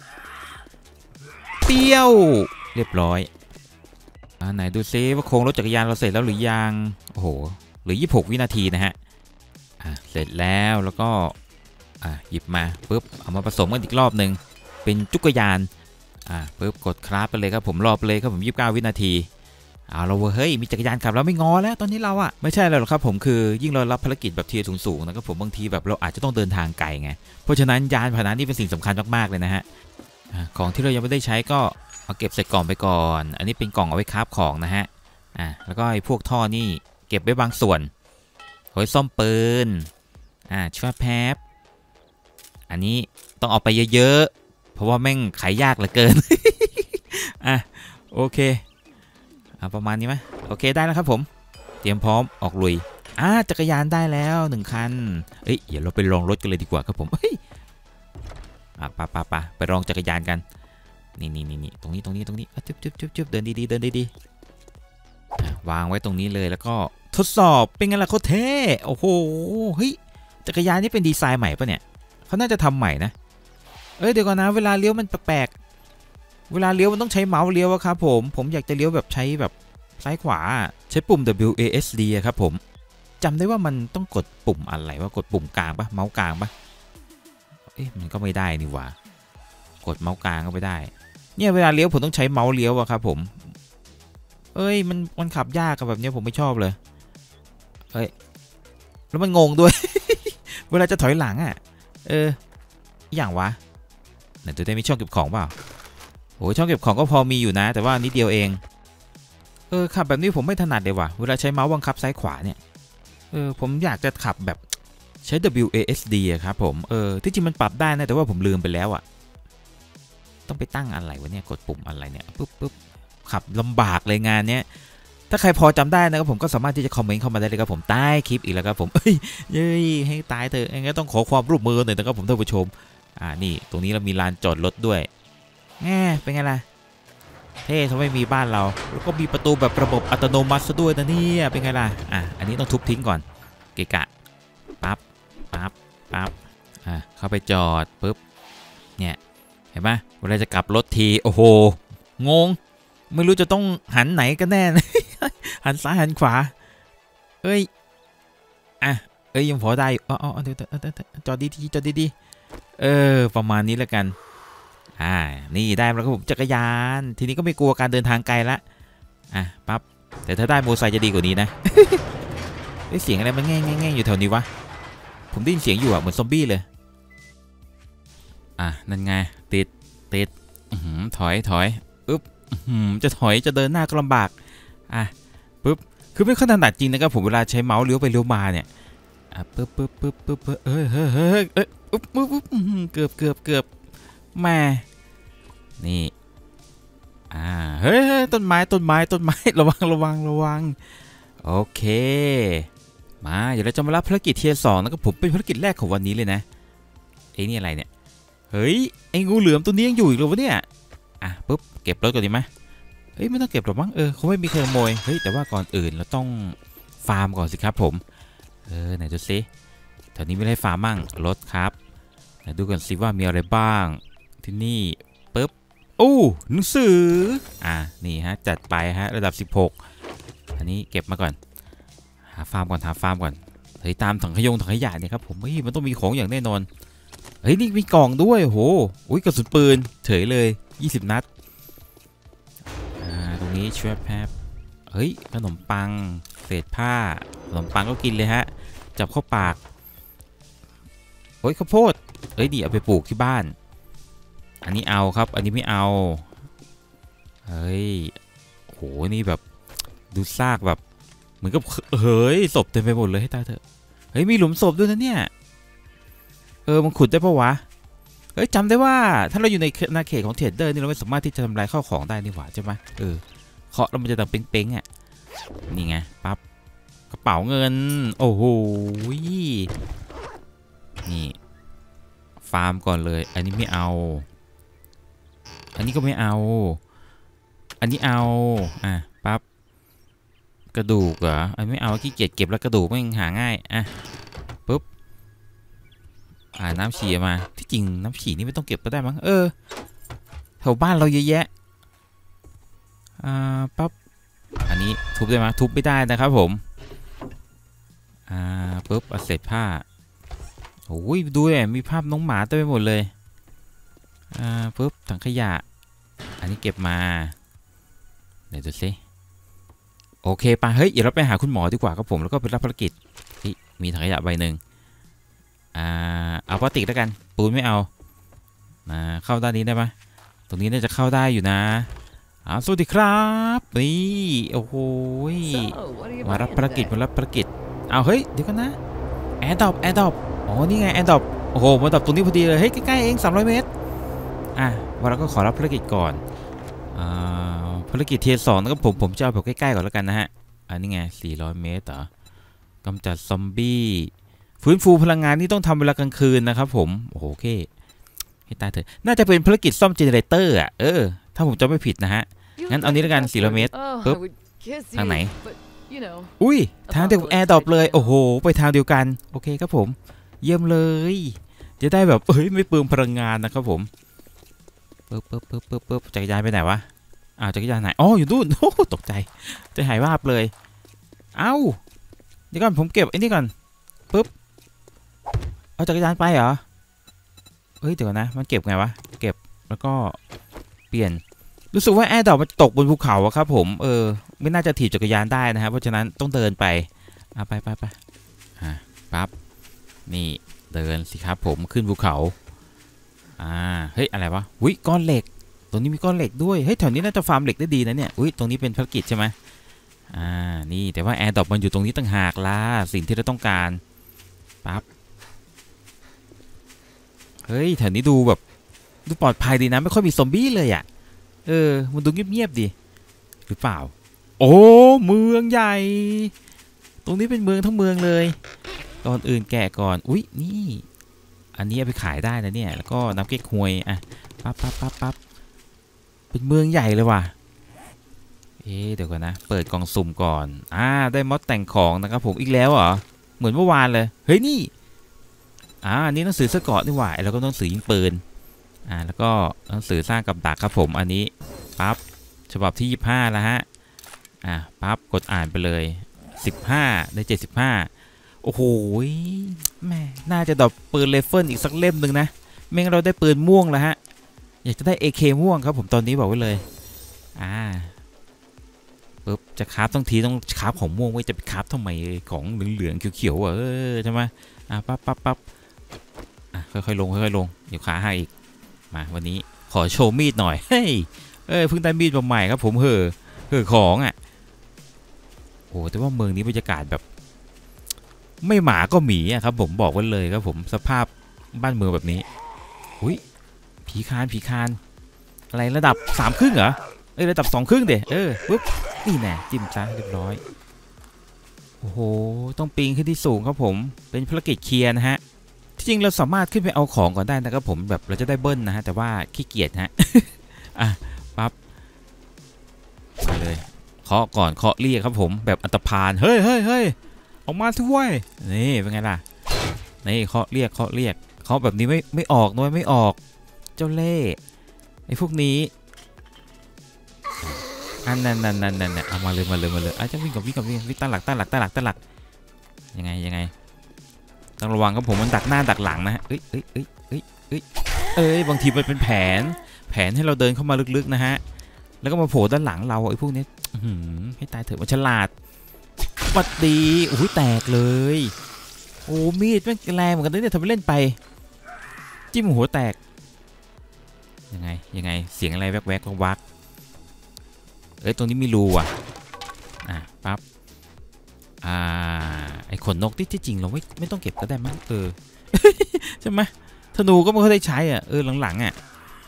เปี้ยวเรียบร้อยไหนดูซิว่าโครงรถจักรยานเราเสร็จแล้วหรือยังโอ้โหเหลือ26 วินาทีนะฮะเสร็จแล้วก็หยิบมาปุ๊บเอามาผสมกันอีกรอบหนึ่งเป็นจักรยานปุ๊บกดคราฟไปเลยครับผมรอไปเลยครับผม29 วินาทีเอาเราเฮ้ยมีจักรยานขับแล้วไม่งอแล้วตอนนี้เราไม่ใช่แล้วหรอกครับผมคือยิ่งเรารับภารกิจแบบเทียร์สูงๆนะครับผมบางทีแบบเราอาจจะต้องเดินทางไกลไงเพราะฉะนั้นยานพาหนะนี่เป็นสิ่งสำคัญมากๆเลยนะฮะของที่เรายังไม่ได้ใช้ก็เอาเก็บใส่กล่องไปก่อนอันนี้เป็นกล่องเอาไว้คราฟของนะฮะแล้วก็ไอ้พวกท่อนี่เก็บไว้บางส่วนไว้ซ่อมปืนช่วยแพบอันนี้ต้องเอาไปเยอะๆเพราะว่าแม่งขายยากเหลือเกิน โอเคประมาณนี้ไหมโอเคได้แล้วครับผมเตรียมพร้อมออกลุยจักรยานได้แล้ว1คันเดี๋ยวเราไปลองรถกันเลยดีกว่าครับผมไปลองจักรยานกันนี่ตรงนี้จุ๊บเดินดีวางไว้ตรงนี้เลยแล้วก็ทดสอบเป็นไงล่ะโคตรเท่โอ้โหเฮ้ยจักรยานนี่เป็นดีไซน์ใหม่ปะเนี่ยเขาน่าจะทำใหม่นะเดี๋ยวก่อนนะเวลาเลี้ยวมันแปลกเวลาเลี้ยวมันต้องใช้เมาส์เลี้ยวครับผมอยากจะเลี้ยวแบบใช้แบบซ้ายขวาใช้ปุ่ม WASD ครับผมจำได้ว่ามันต้องกดปุ่มอะไรว่ากดปุ่มกลางปะเมาส์กลางปะมันก็ไม่ได้นี่หว่ากดเมาส์กลางก็ไม่ได้เนี่ยเวลาเลี้ยวผมต้องใช้เมาส์เลี้ยวครับผมมันขับยากกับแบบนี้ผมไม่ชอบเลยแล้วมันงงด้วย เวลาจะถอยหลังอย่างวะไหนจะได้มีช่องเก็บของเปล่าโอ้ช่องเก็บของก็พอมีอยู่นะแต่ว่านิดเดียวเองขับแบบนี้ผมไม่ถนัดเลยว่ะเวลาใช้เมาส์บังคับซ้ายขวาเนี่ยผมอยากจะขับแบบใช้ WASD ครับผมที่จริงมันปรับได้นะแต่ว่าผมลืมไปแล้วต้องไปตั้งอะไรวะเนี่ยกดปุ่มอะไรเนี่ยปุ๊บขับลำบากเลยงานเนี้ยถ้าใครพอจำได้นะครับผมก็สามารถที่จะคอมเมนต์เข้ามาได้เลยครับผมใต้คลิปอีกแล้วครับผมให้ตายเถอะงั้นต้องขอความร่วมมือหน่อยนะครับผมท่านผู้ชมนี่ตรงนี้เรามีลานจอดรถด้วยเป็นไงล่ะเท่ทำไมมีบ้านเราแล้วก็มีประตูแบบระบบอัตโนมัติซะด้วยนะเนี่ยเป็นไงล่ะอันนี้ต้องทุบทิ้งก่อนเกะกะปั๊บเข้าไปจอดปุ๊บเนี่ยเห็นไหมเวลาจะกลับรถทีโอ้โหงงไม่รู้จะต้องหันไหนกันแน่ หันซ้ายหันขวายังพอได้เดี๋ยวจอดดีประมาณนี้แล้วกันนี่ได้แล้วครับผมจักรยานทีนี้ก็ไม่กลัวการเดินทางไกลละปั๊บแต่ถ้าได้มอเตอร์ไซค์จะดีกว่านี้นะ เสียงอะไรมันแง่อยู่แถวนี้วะผมได้ยินเสียงอยู่เหมือนซอมบี้เลยนั่นไงติดถอยจะถอยจะเดินหน้าก็ลำบากปุ๊บคือไม่ค่อยถนัดจริงนะครับผมเวลาใช้เมาส์เลี้ยวไปเลี้ยวมาเนี่ยปุ๊บเกือบมานี่เฮ้ยต้นไม้ระวังโอเคมาเดี๋ยวเราจะมารับภารกิจเทียร์2นะครับผมเป็นภารกิจแรกของวันนี้เลยนะนี่อะไรเนี่ยเฮ้ยไอ้งูเหลือมตัวนี้ยังอยู่อีกเลยวะเนี่ยปุ๊บเก็บรถก่อนดีไหมไม่ต้องเก็บหรอกมั้งเขาไม่มีใครขโมยแต่ว่าก่อนอื่นเราต้องฟาร์มก่อนสิครับผมไหนดูซิแถวนี้ไม่ได้ฟาร์มมั่งรถครับไหนดูกันสิว่ามีอะไรบ้างที่นี่ปุ๊บหนังสือนี่ฮะจัดไปฮะระดับ16อันนี้เก็บมาก่อนหาฟาร์มก่อนตามถังขยะเนี่ยครับผมมันต้องมีของอย่างแน่นอนนี่มีกล่องด้วยโหกระสุนปืนเฉยเลย20 นัดตรงนี้ช่วยแพบขนมปังเศษผ้าขนมปังก็กินเลยฮะจับเข้าปากข้าวโพดดีเอาไปปลูกที่บ้านอันนี้เอาครับอันนี้ไม่เอาเฮ้ยโหนี่แบบดูซากแบบเหมือนกับเฮ้ยศพเต็มไปหมดเลยให้ตายเถอะเฮ้ยมีหลุมศพด้วยนะเนี่ยมันขุดได้ปะวะเฮ้ยจำได้ว่าถ้าเราอยู่ในนาเขตของเทรดเดอร์นี่เราไม่สามารถที่จะทำลายข้าวของได้นี่หว่าใช่ไหมเคาะแล้วมันจะดังเป้งๆอ่ะนี่ไงปั๊บกระเป๋าเงินโอ้โหนี่ฟาร์มก่อนเลยอันนี้ไม่เอาอันนี้ก็ไม่เอาอันนี้เอาปั๊บกระดูกเหรออันไม่เอาขี้เกียจเก็บแล้วกระดูกไม่หาง่ายปุ๊บน้ำฉี่มาที่จริงน้ำฉี่นี่ไม่ต้องเก็บก็ได้มั้งแถวบ้านเราเยอะแยะปั๊บอันนี้ทุบได้ไหมทุบไม่ได้นะครับผมปุ๊บเศษผ้าโอ้ยดูเลยมีภาพน้องหมาเต็มไปหมดเลยปุ๊บถังขยะอันนี้เก็บมาเดี๋ยวดูสิโอเคป่ะเฮ้ยเดี๋ยวเราไปหาคุณหมอดีกว่าครับผมแล้วก็ไปรับภารกิจมีถังขยะใบหนึ่งเอาพลาสติกแล้วกันปูนไม่เอาเข้าด้านนี้ได้ไหมตรงนี้น่าจะเข้าได้อยู่นะสวัสดีครับนี่โอ้โหมารับภารกิจเอาเฮ้ยเดี๋ยวกันนะแอร์ดรอปอ๋อนี่ไงแอร์ดรอปโอ้โหมาดรอปตรงนี้พอดีเลยเฮ้ยใกล้ๆเอง300 เมตรวันเราก็ขอรับภารกิจก่อนภารกิจเทียร์ 2นะครับผมจะเอาแบบใกล้ๆก่อนแล้วกันนะฮะอันนี้ไง400 เมตรเหรอกำจัดซอมบี้ฟื้นฟูพลังงานนี่ต้องทำเวลากลางคืนนะครับผมโอเคให้ตายเถอะน่าจะเป็นภารกิจซ่อมเจเนเรเตอร์ถ้าผมจำไม่ผิดนะฮะงั้นเอานี้แล้วกัน400 เมตรปึ๊บทางไหนอุ้ยทางเดียวกับแอร์ดรอปเลยโอ้โหไปทางเดียวกันโอเคครับผมเยี่ยมเลยจะได้แบบไม่เปลืองพลังงานนะครับผมปึ๊บจักรยานไปไหนวะจักรยานไหนอ๋ออยู่นู่นโอ้ตกใจจะหายวาบเลยเดี๋ยวก่อนผมเก็บไอ้นี่ก่อนปึ๊บเอาจักรยานไปเหรอเฮ้ยเดี๋ยวนะมันเก็บไงวะเก็บแล้วก็เปลี่ยนรู้สึกว่าแอร์ดรอปมันตกบนภูเขาอะครับผมไม่น่าจะถีบจักรยานได้นะครับเพราะฉะนั้นต้องเดินไปไปปั๊บนี่เดินสิครับผมขึ้นภูเขาเฮ้ยอะไรวะอุ้ยก้อนเหล็กตรงนี้มีก้อนเหล็กด้วยเฮ้ยแถวนี้น่าจะฟาร์มเหล็กได้ดีนะเนี่ยอุ้ยตรงนี้เป็นภารกิจใช่ไหมนี่แต่ว่าแอร์ดรอปมันอยู่ตรงนี้ต่างหากล่ะสิ่งที่เราต้องการปั๊บเฮ้ยแถวนี้ดูแบบดูปลอดภัยดีนะไม่ค่อยมีซอมบี้เลยมันดูเงียบๆดีหรือเปล่าโอ้เมืองใหญ่ตรงนี้เป็นเมืองทั้งเมืองเลยก่อนอื่นแกะก่อนอุ้ยนี่อันนี้เอาไปขายได้นะเนี่ยแล้วก็น้ำเก๊กฮวยปั๊บเป็นเมืองใหญ่เลยว่ะเดี๋ยวก่อนนะเปิดกล่องสุ่มก่อนได้มอดแต่งของนะครับผมอีกแล้วเหรอเหมือนเมื่อวานเลยเฮ้ยนี่อันนี้หนังสือเสื้อเกราะนี่หว่าแล้วก็หนังสือยิงปืนแล้วก็หนังสือสร้างกับดักครับผมอันนี้ปั๊บฉบับที่25แล้วฮะปั๊บกดอ่านไปเลย15ได้75โอ้โหแม่น่าจะดรอปปืนไรเฟิลอีกสักเล่มหนึ่งนะไม่งั้นเราได้ปืนม่วงแล้วฮะอยากจะได้ AK ม่วงครับผมตอนนี้บอกไว้เลยปึ๊บจะคราฟต้องคราฟของม่วงไว้จะไปคราฟทำไมของเหลืองๆเขียวๆใช่ไหมปั๊บค่อยๆลงเดี๋ยวขาหักอีกมาวันนี้ขอโชว์มีดหน่อยเฮ้ยเพิ่งได้มีดมาใหม่ครับผมของโอ้แต่ว่าเมืองนี้บรรยากาศแบบไม่หมาก็หมีครับผมบอกไว้เลยครับผมสภาพบ้านเมืองแบบนี้อุ้ยผีคานอะไรระดับ3 ครึ่งเหรอระดับ2 ครึ่งเด้ปุ๊บนี่แน่จิ้มซะเรียบร้อยโอ้โหต้องปีนขึ้นที่สูงครับผมเป็นภารกิจเคลียร์นะฮะที่จริงเราสามารถขึ้นไปเอาของก่อนได้นะครับผมแบบเราจะได้เบิ้ลนะฮะแต่ว่าขี้เกียจฮะปั๊บไปเลยเคาะก่อนเคาะเรียกครับผมแบบอันตพานเฮ้ยออกมาด้วยนี่เป็นไงล่ะนี่เคาะเรียกเคาะแบบนี้ไม่ออกน้อยไม่ออกเจ้าเล่ห์ไอ้พวกนี้นั่นเอามาเลยจะวิ่งตั้งหลักยังไงต้องระวังครับผมมันดักหน้าดักหลังนะฮะบางทีมันเป็นแผนให้เราเดินเข้ามาลึกๆนะฮะแล้วก็มาโผล่ด้านหลังเราไอ้พวกนี้ให้ตายเถอะมันฉลาดปัดดีโอ้ยแตกเลยโอ้มีดมันแรงเหมือนกันเนี่ยทำไปเล่นไปจิ้มหัวแตกยังไงเสียงอะไรแวกวักตรงนี้มีรูอ่ะปั๊บไอขนนกที่จริงเราไม่ต้องเก็บก็ได้มั้งใช่ไหมธนูก็ไม่ค่อยได้ใช้อ่ะหลังๆอ่ะ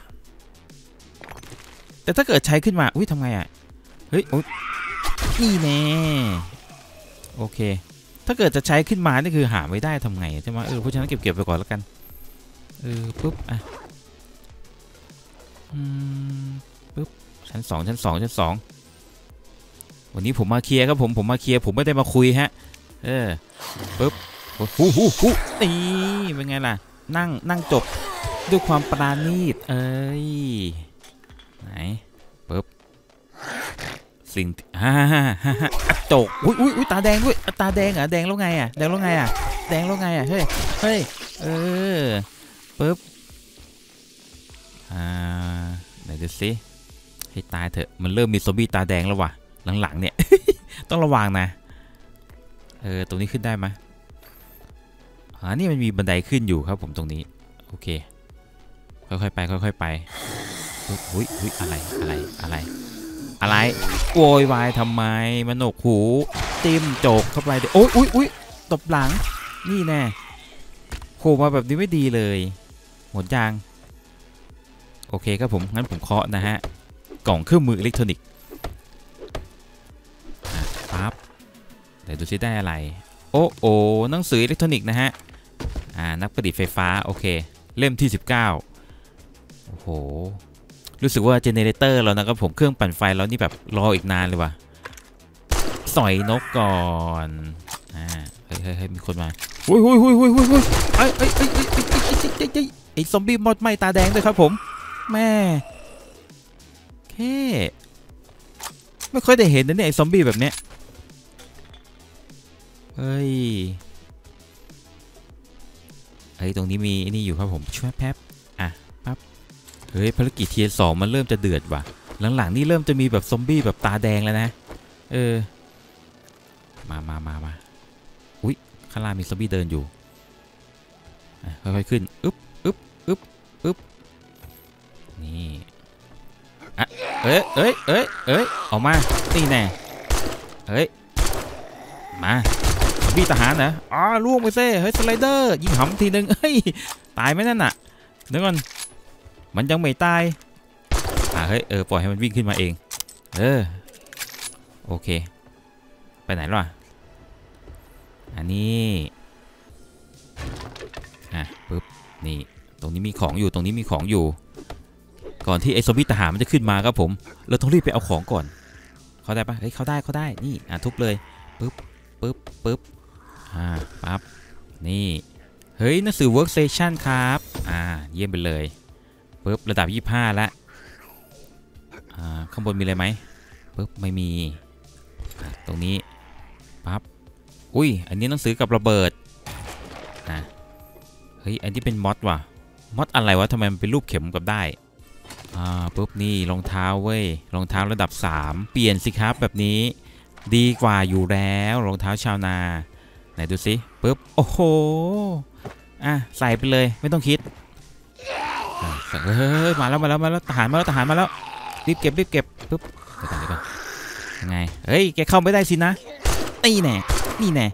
แต่ถ้าเกิดใช้ขึ้นมาอุ้ยทำไงอ่ะเฮ้ยนี่แน่โอเคถ้าเกิดจะใช้ขึ้นมานี่คือหาไม่ได้ทำไงใช่ไหมเพราะฉะนั้นเก็บไปก่อนแล้วกันปุ๊บปุ๊บชั้น 2วันนี้ผมมาเคลียร์ครับผมมาเคลียร์ผมไม่ได้มาคุยฮะปุ๊บนี่เป็นไงล่ะนั่งจบด้วยความปราณีตไหนปุ๊บสิ่งกระจกอุ้ยตาแดงด้วยตาแดงเหรอแดงแล้วไงอ่ะเฮ้ยปุ๊บไหนดูสิให้ตายเถอะมันเริ่มมีซอมบี้ตาแดงแล้วว่ะหลังๆเนี่ย ต้องระวังนะตรงนี้ขึ้นได้ไหมนี่มันมีบันไดขึ้นอยู่ครับผมตรงนี้โอเคค่อยๆไปอุ้ยอะไรโวยวายทำไมมันหนกหูจิ้มโจกเข้าไปโอ้ยตบหลังนี่แน่โผล่มาแบบนี้ไม่ดีเลยหมดยางโอเคครับผมงั้นผมเคาะนะฮะกล่องเครื่องมืออิเล็กทรอนิกส์ปั๊บเดี๋ยวดูซิได้อะไรโอ้หนังสืออิเล็กทรอนิกส์นะฮะนักประดิษฐ์ไฟฟ้าโอเคเล่มที่19โอ้โหรู้สึกว่าเจเนเรเตอร์แล้วนะครับผมเครื่องปั่นไฟแล้วนี่แบบรออีกนานเลยว่ะสอยนกก่อนเฮ้ยมีคนมาอุ้ยไอ้ซอมบี้มอดไหม้ตาแดงด้วยครับผมแม่แค่ไม่ค่อยได้เห็นนะเนี่ยไอ้ซอมบี้แบบเนี้ยเฮ้ยตรงนี้มีนี่อยู่ครับผมช่วยแป๊บปั๊บเฮ้ยภารกิจเทียร์2มันเริ่มจะเดือดว่ะหลังๆนี่เริ่มจะมีแบบซอมบี้แบบตาแดงแล้วนะมาอุ้ยข้างล่างมีซอมบี้เดินอยู่ค่อยๆขึ้นอึ๊บนี่เอ้ยออกมานี่แน่มาบี้ทหารนะล่วงไปเซ่เฮ้ยสไลเดอร์ยิงหำทีนึงเฮ้ยตายไหมนั่นน่ะเดี๋ยวก่อนมันยังไม่ตายเฮ้ยปล่อยให้มันวิ่งขึ้นมาเองโอเคไปไหนล่ะอันนี้ปึ๊บนี่ตรงนี้มีของอยู่ก่อนที่ไอ้ซอมบี้ทหารมันจะขึ้นมาครับผมเราต้องรีบไปเอาของก่อนเขาได้ปะเฮ้ยเขาได้นี่ทุบเลยปึ๊บปั๊บนี่เฮ้ยหนังสือ workstation ครับเยี่ยมไปเลยปึ๊บระดับ25แล้วข้างบนมีอะไรไหมปึ๊บไม่มีตรงนี้ปั๊บอุ้ยอันนี้หนังสือกับระเบิดเฮ้ยอันนี้เป็นมอดว่ะมอดอะไรวะทำไมมันเป็นรูปเข็มกับได้ปุ๊บนี่รองเท้าเว้ยรองเท้าระดับ3เปลี่ยนสิครับแบบนี้ดีกว่าอยู่แล้วรองเท้าชาวนาไหนดูสิปุ๊บโอ้โหใส่ไปเลยไม่ต้องคิดมาแล้วทหารมาแล้วรีบเก็บปุ๊บเดี๋ยวก่อนยังไงเฮ้ยแกเข้าไม่ได้สินะนี่แน่อุ้ย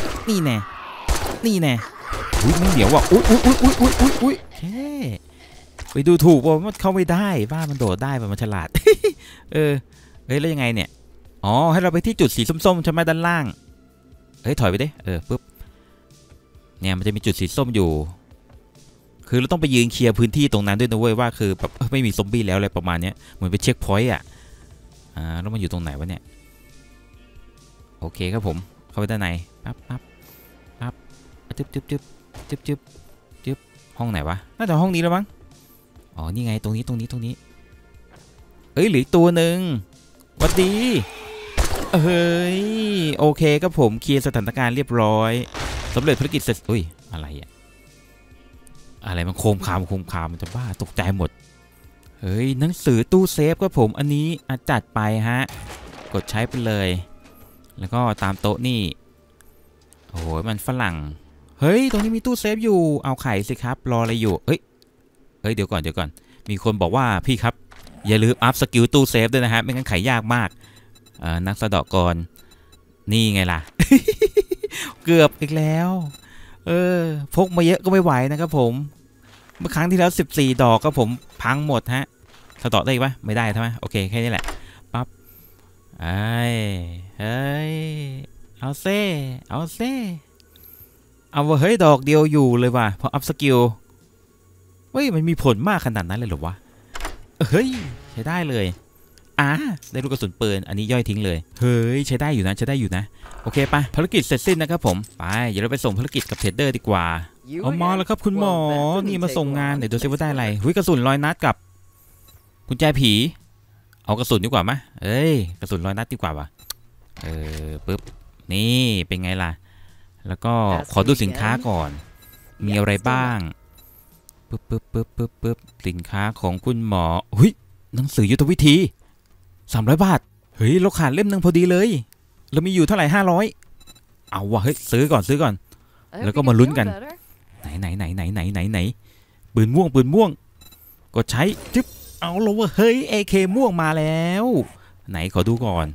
ไม่เหนียวว่ะอุ้ยไปดูถูกว่ามันเข้าไม่ได้บ้ามันโดดได้มันฉลาดเฮ้ยแล้วยังไงเนี่ยให้เราไปที่จุดสีส้มๆใช่ไหมด้านล่างถอยไปดิปุ๊บเนี่ยมันจะมีจุดสีส้มอยู่คือเราต้องไปยืนเคลียร์พื้นที่ตรงนั้นด้วยนะเว้ยว่าคือแบบไม่มีซอมบี้แล้วอะไรประมาณนี้เหมือนไปเช็คพอยต์แล้วมันอยู่ตรงไหนวะเนี่ยโอเคครับผมเข้าไปด้านในปั๊บจึ๊บห้องไหนวะน่าจะห้องนี้แล้วมั้งนี่ไงตรงนี้เหลืออีกตัวหนึ่งสวัสดีโอเคครับผมเคลียร์สถานการณ์เรียบร้อยสำเร็จภารกิจเสร็จอะไรมันโคมคามมันจะบ้าตกใจหมดหนังสือตู้เซฟครับผมอันนี้จัดไปฮะกดใช้ไปเลยแล้วก็ตามโต๊ะนี่โอ้โหมันฝรั่งตรงนี้มีตู้เซฟอยู่เอาไข่สิครับรออะไรอยู่เดี๋ยวก่อนมีคนบอกว่าพี่ครับอย่าลืมอัพสกิลตู้เซฟด้วยนะฮะไม่งั้นไขยากมากนักสะเดาะกรนี่ไงล่ะ เกือบอีกแล้วพกมาเยอะก็ไม่ไหวนะครับผมเมื่อครั้งที่แล้ว14 ดอกก็ผมพังหมดฮะสะเดาะได้ปะไม่ได้ใช่ไหมโอเคแค่นี้แหละปั๊บเฮ้ยเอาเซ่เอาเฮ้ยดอกเดียวอยู่เลยว่ะพออัพสกิลเฮ้ยมันมีผลมากขนาดนั้นเลยเหรอวะเฮ้ยใช้ได้เลยได้ลูกกระสุนปืนอันนี้ย่อยทิ้งเลยเฮ้ยใช้ได้อยู่นะโอเคปะภารกิจเสร็จสิ้นนะครับผมไปเดี๋ยวเราไปส่งภารกิจกับเทรดเดอร์ดีกว่าเอามาแล้วครับคุณหมอนี่มาส่งงานเดี๋ยวดูซิว่าได้อะไรกระสุน100 นัดกับกุญแจผีเอากระสุนดีกว่าไหมกระสุน100 นัดดีกว่าวะปึ๊บนี่เป็นไงล่ะแล้วก็ขอดูสินค้าก่อนมีอะไรบ้างปึ๊บสินค้าของคุณหมอหนังสือยุทธวิธี300 บาทเฮ้ยเราขาดเล่มนึงพอดีเลยเรามีอยู่เท่าไหร่500เอาวะเฮ้ยซื้อก่อนแล้วก็มาลุ้นกันไหนปืนม่วงก็ใช้จิ๊บเอาละวะเฮ้ย AK ม่วงมาแล้วไหนขอดูก่อน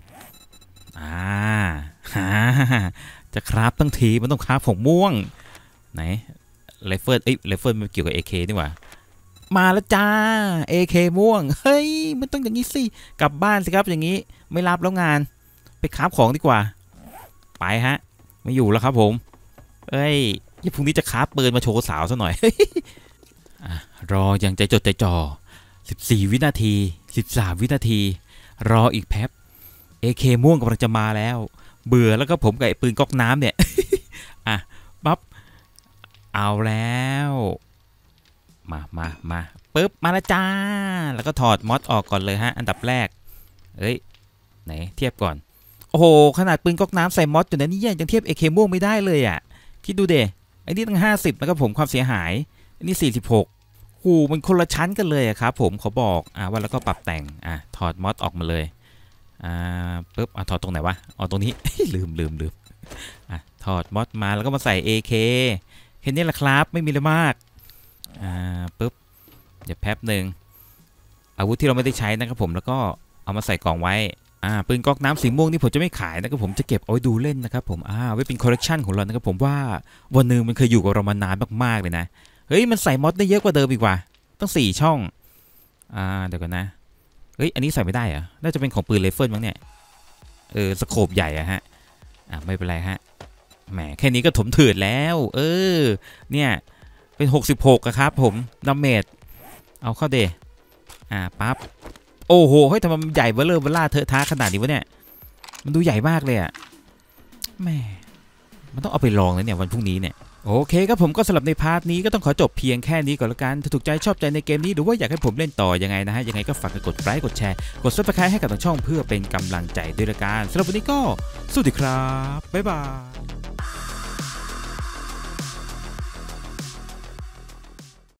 จะคราฟตั้งทีมันต้องคราฟของม่วงไหนไรเฟิลมันเกี่ยวกับ AK นี่หว่ามาแล้วจ้า AK ม่วงเฮ้ยมันต้องอย่างนี้สิกลับบ้านสิครับอย่างนี้ไม่รับแล้วงานไปคราฟของดีกว่าไปฮะไม่อยู่แล้วครับผมพรุ่งนี้จะคราฟปืนมาโชว์สาวซะหน่อย รออย่างใจจดใจจ่อ14 วินาที13 วินาทีรออีกแป๊บ AK ม่วงกำลังจะมาแล้วเบื่อแล้วก็ผมกับปืนก๊อกน้ำเนี่ย ปั๊บเอาแล้วมาปึ๊บมาแล้วจ้าแล้วก็ถอดมอดออกก่อนเลยฮะอันดับแรกไหนเทียบก่อนโอ้โหขนาดปืนก๊อกน้ำใส่มอดอยู่นะนี่ยังเทียบ AK ม่วงไม่ได้เลยคิดดูเดไอ้นี่ตั้ง50นะครับผมความเสียหายอันนี้46มันคนละชั้นกันเลยครับผมขอบอกว่าแล้วก็ปรับแต่งถอดมอดออกมาเลยปึ๊บถอดตรงไหนวะตรงนี้ ลืมถอดมอดมาแล้วก็มาใส่ AK แค่นี้แหละครับไม่มีอะไรมากปึ๊บเดี๋ยวแป๊บหนึ่งอาวุธที่เราไม่ได้ใช้นะครับผมแล้วก็เอามาใส่กล่องไว้ปืนก๊อกน้ำสีม่วงนี่ผมจะไม่ขายนะครับผมจะเก็บเอาไว้ดูเล่นนะครับผมไว้เป็นคอลเลกชันของเรานะครับผมว่าวันหนึ่งมันเคยอยู่กับเรามานานมากๆเลยนะเฮ้ยมันใส่มอดได้เยอะกว่าเดิมอีกว่าต้อง4 ช่องเดี๋ยวกันนะอันนี้ใส่ไม่ได้อะน่าจะเป็นของปืนไรเฟิลมั้งเนี่ยสโคปใหญ่ฮะไม่เป็นไรฮะแหมแค่นี้ก็ถมถืดแล้วเนี่ยเป็น66ครับผมดาเมจเอาเข้าเดปั๊บโอ้โหเฮ้ยทำไมมันใหญ่เบ้อเล่าเทอะท้าขนาดนี้วะเนี่ยมันดูใหญ่มากเลยแหมมันต้องเอาไปลองเลยเนี่ยวันพรุ่งนี้เนี่ยโอเคครับผมก็สำหรับในพาร์ทนี้ก็ต้องขอจบเพียงแค่นี้ก่อนละกันถ้าถูกใจชอบใจในเกมนี้หรือว่าอยากให้ผมเล่นต่อยังไงนะฮะยังไงก็ฝากกดไลค์กดแชร์กด Subscribe ให้กับทางช่องเพื่อเป็นกำลังใจด้วยละกันสำหรับวันนี้ก็สวัสดีครับบ๊ายบาย